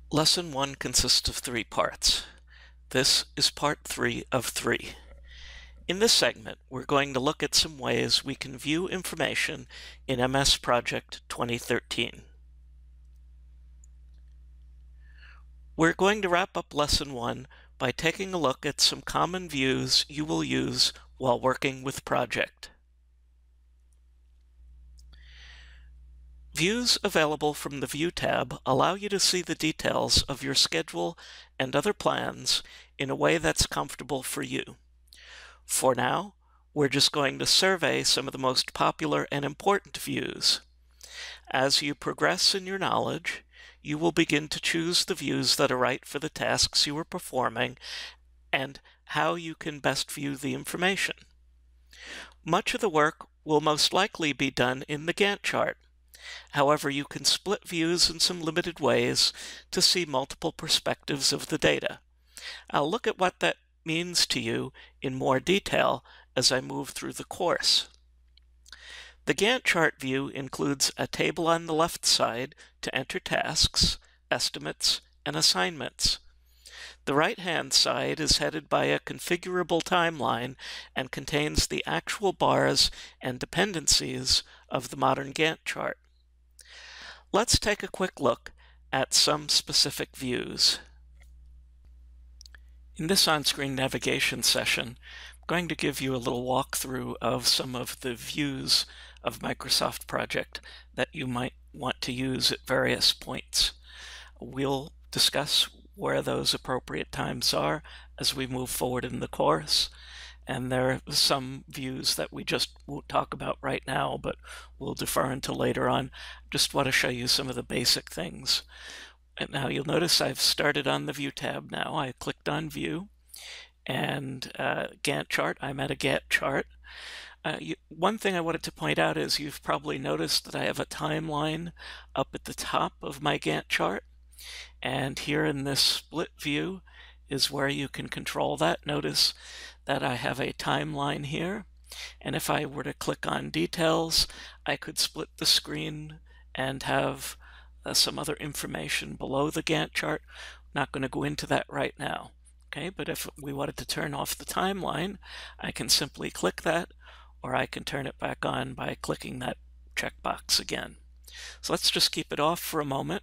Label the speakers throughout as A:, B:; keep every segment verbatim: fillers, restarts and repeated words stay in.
A: Lesson one consists of three parts. This is part three of three. In this segment, we're going to look at some ways we can view information in M S Project twenty thirteen. We're going to wrap up lesson one by taking a look at some common views you will use while working with Project. Views available from the View tab allow you to see the details of your schedule and other plans in a way that's comfortable for you. For now, we're just going to survey some of the most popular and important views. As you progress in your knowledge, you will begin to choose the views that are right for the tasks you are performing and how you can best view the information. Much of the work will most likely be done in the Gantt chart. However, you can split views in some limited ways to see multiple perspectives of the data. I'll look at what that means to you in more detail as I move through the course. The Gantt chart view includes a table on the left side to enter tasks, estimates, and assignments. The right-hand side is headed by a configurable timeline and contains the actual bars and dependencies of the modern Gantt chart. Let's take a quick look at some specific views. In this on-screen navigation session, I'm going to give you a little walkthrough of some of the views of Microsoft Project that you might want to use at various points. We'll discuss where those appropriate times are as we move forward in the course. And there are some views that we just won't talk about right now, but we'll defer until later on. Just want to show you some of the basic things. And now you'll notice I've started on the View tab now. I clicked on View, and uh, Gantt chart, I'm at a Gantt chart. Uh, you, one thing I wanted to point out is you've probably noticed that I have a timeline up at the top of my Gantt chart. And here in this split view is where you can control that. Notice that I have a timeline here, and if I were to click on details, I could split the screen and have uh, some other information below the Gantt chart. I'm not going to go into that right now. Okay, but if we wanted to turn off the timeline, I can simply click that, or I can turn it back on by clicking that checkbox again. So let's just keep it off for a moment.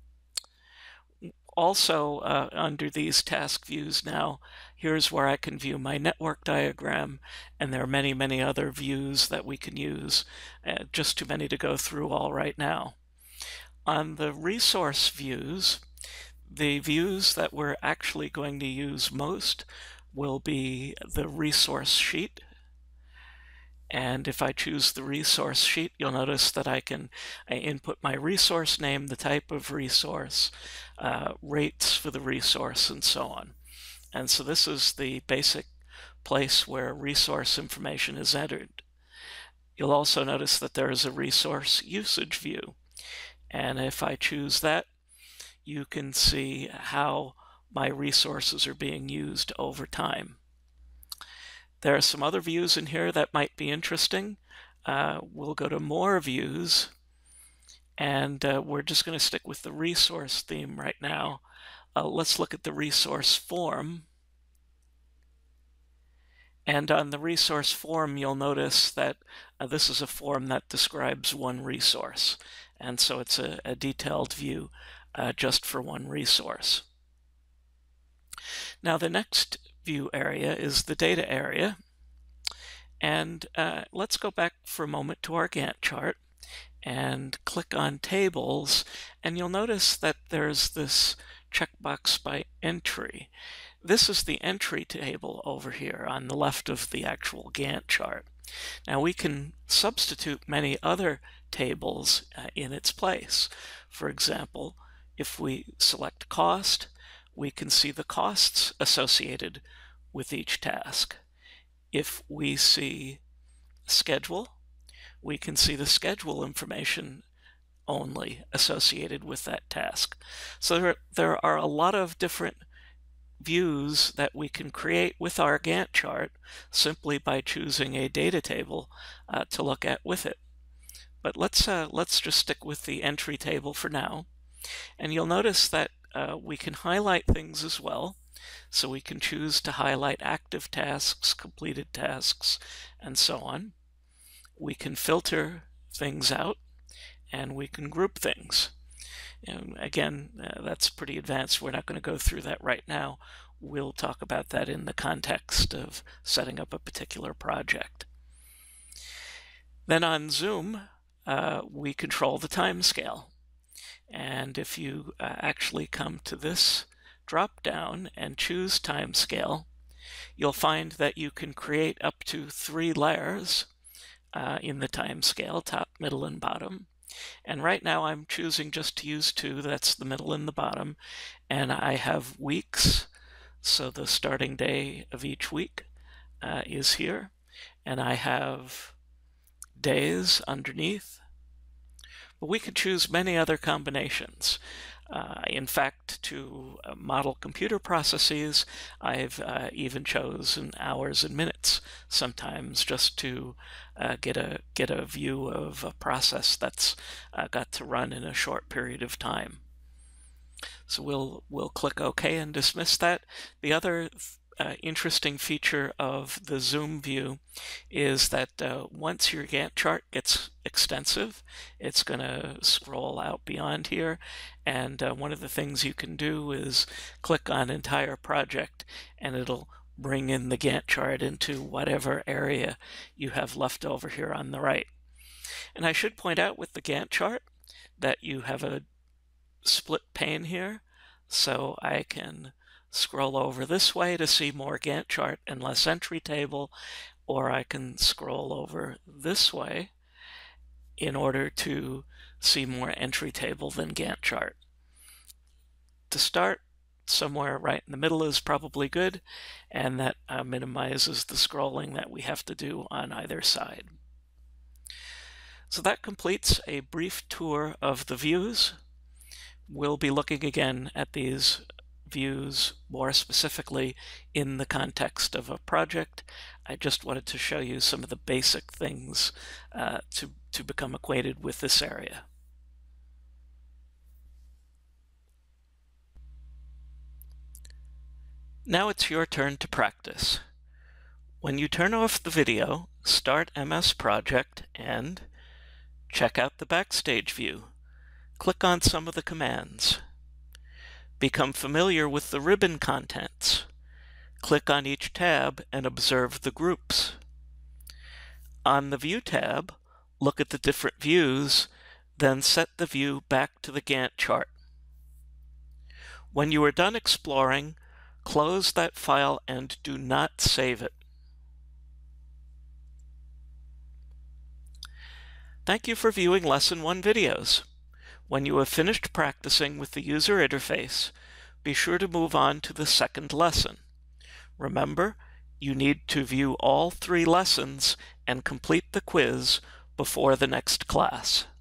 A: Also, uh, under these task views now, here's where I can view my network diagram, and there are many, many other views that we can use, uh, just too many to go through all right now. On the resource views, the views that we're actually going to use most will be the resource sheet. And if I choose the resource sheet, you'll notice that I can I input my resource name, the type of resource, uh, rates for the resource, and so on. And so this is the basic place where resource information is entered. You'll also notice that there is a resource usage view. And if I choose that, you can see how my resources are being used over time. There are some other views in here that might be interesting. Uh, we'll go to more views, and uh, we're just going to stick with the resource theme right now. Uh, let's look at the resource form. And on the resource form, you'll notice that uh, this is a form that describes one resource. And so it's a, a detailed view uh, just for one resource. Now the next view area is the data area. And uh, let's go back for a moment to our Gantt chart and click on tables, and you'll notice that there's this checkbox by entry. This is the entry table over here on the left of the actual Gantt chart. Now we can substitute many other tables uh, in its place. For example, if we select cost, we can see the costs associated with each task. If we see schedule, we can see the schedule information only associated with that task. So there, there are a lot of different views that we can create with our Gantt chart simply by choosing a data table uh, to look at with it. But let's, uh, let's just stick with the entry table for now. And you'll notice that uh, we can highlight things as well. So we can choose to highlight active tasks, completed tasks, and so on. We can filter things out, and we can group things. And again, uh, that's pretty advanced. We're not going to go through that right now. We'll talk about that in the context of setting up a particular project. Then on Zoom, uh, we control the time scale. And if you uh, actually come to this drop down and choose time scale, you'll find that you can create up to three layers uh, in the time scale, top, middle, and bottom. And right now I'm choosing just to use two, that's the middle and the bottom. And I have weeks, so the starting day of each week uh, is here. And I have days underneath. But we could choose many other combinations. Uh, in fact, to uh, model computer processes, I've uh, even chosen hours and minutes sometimes just to uh, get a get a view of a process that's uh, got to run in a short period of time. So we'll we'll click OK and dismiss that. The other Uh, interesting feature of the Zoom view is that uh, once your Gantt chart gets extensive, it's going to scroll out beyond here. And uh, one of the things you can do is click on Entire Project, and it'll bring in the Gantt chart into whatever area you have left over here on the right. And I should point out with the Gantt chart that you have a split pane here, so I can scroll over this way to see more Gantt chart and less entry table, or I can scroll over this way in order to see more entry table than Gantt chart. To start, somewhere right in the middle is probably good, and that uh, minimizes the scrolling that we have to do on either side. So that completes a brief tour of the views. We'll be looking again at these views more specifically in the context of a project. I just wanted to show you some of the basic things uh, to, to become acquainted with this area. Now it's your turn to practice. When you turn off the video, start M S Project and check out the Backstage view. Click on some of the commands. Become familiar with the ribbon contents. Click on each tab and observe the groups. On the View tab, look at the different views, then set the view back to the Gantt chart. When you are done exploring, close that file and do not save it. Thank you for viewing Lesson one videos. When you have finished practicing with the user interface, be sure to move on to the second lesson. Remember, you need to view all three lessons and complete the quiz before the next class.